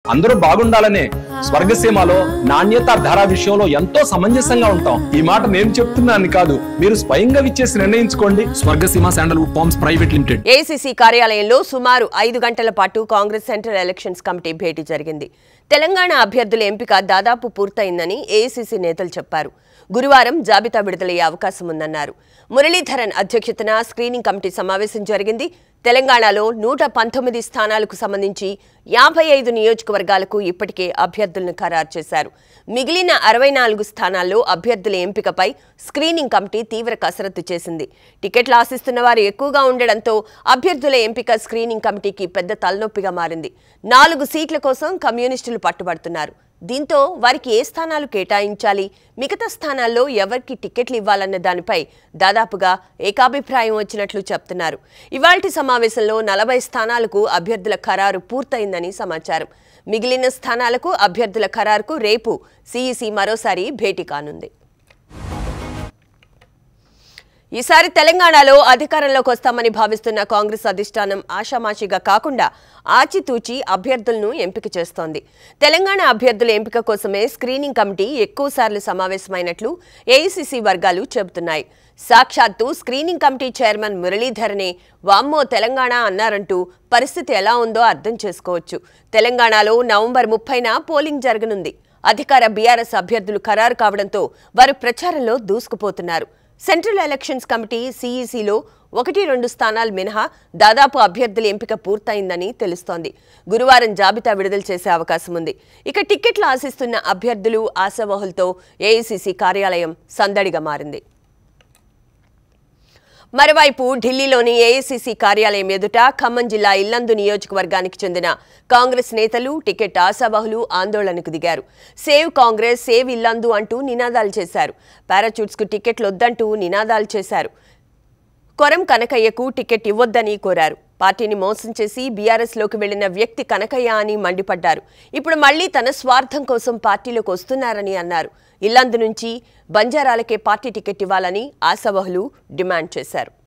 అందరూ బాగుండాలనే స్వర్గసీమలో నాణ్యత ధర విషయంలో ఎంతో సమంజసంగా ఉంటాం. ఈ మాట నేను చెప్తున్నాను కాదు, మీరు స్వయంగా విచ్చేసి నిర్ణయించుకోండి. Swargaseema sandalwood farms private limited. AICC కార్యాలయంలో సుమారు 5 గంటల పాటు కాంగ్రెస్ సెంట్రల్ ఎలక్షన్స్ కమిటీ భేటీ జరిగింది. తెలంగాణ అభ్యర్థుల ఎంపిక దాదాపు పూర్తయిందని ఏఐసీసీ నేతలు చెప్పారు. గురువారం జాబితా విడుదలయ్యే అవకాశం ఉందన్నారు. మురళీధరన్ అధ్యక్షతన స్క్రీనింగ్ కమిటీ సమావేశం జరిగింది. తెలంగాణలో 119 స్థానాలకు సంబంధించి 55 నియోజకవర్గాలకు ఇప్పటికే అభ్యర్థులను ఖరారు చేశారు. మిగిలిన 64 స్థానాల్లో అభ్యర్థుల ఎంపికపై స్క్రీనింగ్ కమిటీ తీవ్ర కసరత్తు చేసింది. టికెట్లు ఆశిస్తున్న వారు ఎక్కువగా ఉండడంతో అభ్యర్థుల ఎంపిక స్క్రీనింగ్ కమిటీకి పెద్ద తలనొప్పిగా మారింది. 4 సీట్ల కోసం కమ్యూనిస్టులు పట్టుబడుతున్నారు. దీంతో వారికి ఏ స్థానాలు కేటాయించాలి, మిగతా స్థానాల్లో ఎవరికి టికెట్లు ఇవ్వాలన్న దానిపై దాదాపుగా ఏకాభిప్రాయం వచ్చినట్లు చెప్తున్నారు. ఇవాల్టి సమావేశంలో 40 స్థానాలకు అభ్యర్థుల ఖరారు పూర్తయిందని సమాచారం. మిగిలిన స్థానాలకు అభ్యర్థుల ఖరారుకు రేపు సీఈసీ మరోసారి భేటీ కానుంది. ఈసారి తెలంగాణలో అధికారంలోకి వస్తామని భావిస్తున్న కాంగ్రెస్ అధిష్టానం ఆషామాషిగా కాకుండా ఆచితూచి అభ్యర్థులను ఎంపిక చేస్తోంది. తెలంగాణ అభ్యర్థుల ఎంపిక కోసమే స్క్రీనింగ్ కమిటీ ఎక్కువసార్లు సమావేశమైనట్లు ఏఐసీసీ వర్గాలు చెబుతున్నాయి. సాక్షాత్తు స్క్రీనింగ్ కమిటీ చైర్మన్ మురళీధరనే వామ్మో తెలంగాణ అన్నారంటూ పరిస్థితి ఎలా ఉందో అర్థం చేసుకోవచ్చు. తెలంగాణలో నవంబర్ 30న పోలింగ్ జరగనుంది. అధికార బీఆర్ఎస్ అభ్యర్థులు ఖరారు కావడంతో వారు ప్రచారంలో దూసుకుపోతున్నారు. సెంట్రల్ ఎలక్షన్స్ కమిటీ సీఈసీలో 1-2 స్థానాలు మినహా దాదాపు అభ్యర్థుల ఎంపిక పూర్తయిందని తెలుస్తోంది. గురువారం జాబితా విడుదల చేసే అవకాశం ఉంది. ఇక టికెట్లు ఆశిస్తున్న అభ్యర్థులు ఆశావహులతో ఏఐసీసీ కార్యాలయం సందడిగా మారింది. మరోవైపు ఢిల్లీలోని ఏఐసీసీ కార్యాలయం ఎదుట ఖమ్మం జిల్లా ఇల్లందు నియోజకవర్గానికి చెందిన కాంగ్రెస్ నేతలు, టికెట్ ఆశావహులు ఆందోళనకు దిగారు. సేవ్ కాంగ్రెస్, సేవ్ ఇల్లందు అంటూ నినాదాలు చేశారు. పారాచూట్స్కు టికెట్లు వద్దంటూ నినాదాలు చేశారు. కొరం కనకయ్యకు టికెట్ ఇవ్వొద్దని కోరారు. పార్టీని మోసం చేసి బీఆర్ఎస్లోకి వెళ్లిన వ్యక్తి కనకయ్య అని మండిపడ్డారు. ఇప్పుడు మళ్లీ తన స్వార్థం కోసం పార్టీలోకి వస్తున్నారని అన్నారు. ఇల్లందు నుంచి బంజారాలకే పార్టీ టికెట్ ఇవ్వాలని ఆశావహులు డిమాండ్ చేశారు.